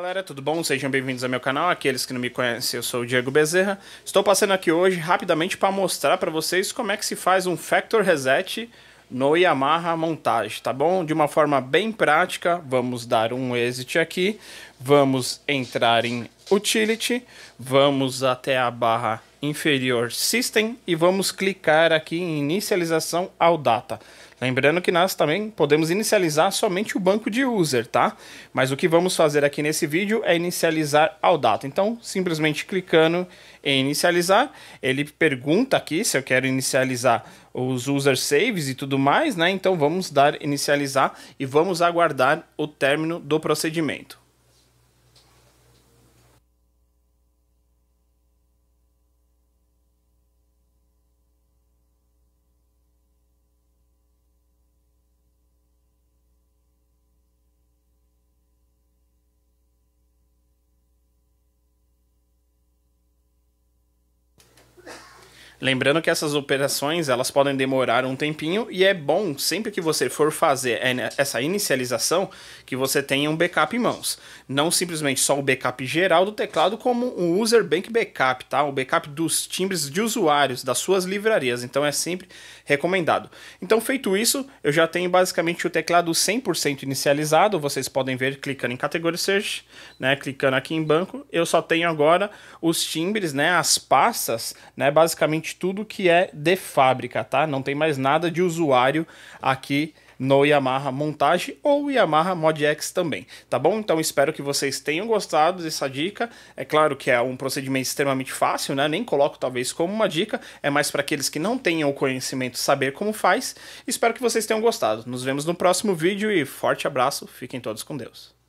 galera, tudo bom? Sejam bem-vindos ao meu canal. Aqueles que não me conhecem, eu sou o Diego Bezerra. Estou passando aqui hoje rapidamente para mostrar para vocês como é que se faz um Factory Reset no Yamaha Montage, tá bom? De uma forma bem prática. Vamos dar um exit aqui, vamos entrar em Utility, vamos até a barra inferior System e vamos clicar aqui em Inicialização ao Data. Lembrando que nós também podemos inicializar somente o banco de user, tá? Mas o que vamos fazer aqui nesse vídeo é inicializar ao data. Então, simplesmente clicando em inicializar, ele pergunta aqui se eu quero inicializar os user saves e tudo mais, né? Então vamos dar inicializar e vamos aguardar o término do procedimento. Lembrando que essas operações elas podem demorar um tempinho e é bom sempre que você for fazer essa inicialização que você tenha um backup em mãos. Não simplesmente só o backup geral do teclado, como um User Bank Backup, tá? O backup dos timbres de usuários, das suas livrarias. Então é sempre recomendado. Então feito isso, eu já tenho basicamente o teclado 100% inicializado. Vocês podem ver clicando em Category Search, né? Clicando aqui em banco, eu só tenho agora os timbres, né? As pastas, né? Basicamente tudo que é de fábrica, tá? Não tem mais nada de usuário aqui no Yamaha Montage ou Yamaha Mod X também, tá bom? Então espero que vocês tenham gostado dessa dica. É claro que é um procedimento extremamente fácil, né? Nem coloco talvez como uma dica, é mais para aqueles que não tenham o conhecimento saber como faz. Espero que vocês tenham gostado. Nos vemos no próximo vídeo e forte abraço, fiquem todos com Deus.